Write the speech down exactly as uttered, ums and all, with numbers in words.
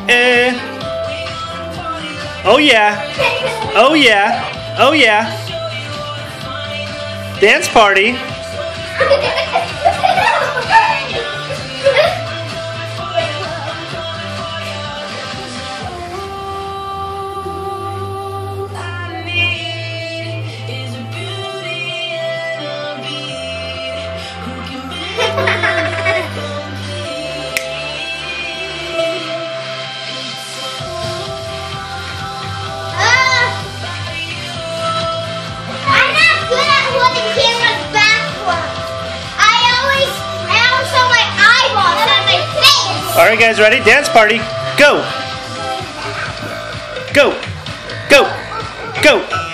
Eh. Oh yeah. Oh yeah. Oh yeah. Dance party. Alright guys, ready? Dance party. Go! Go! Go! Go!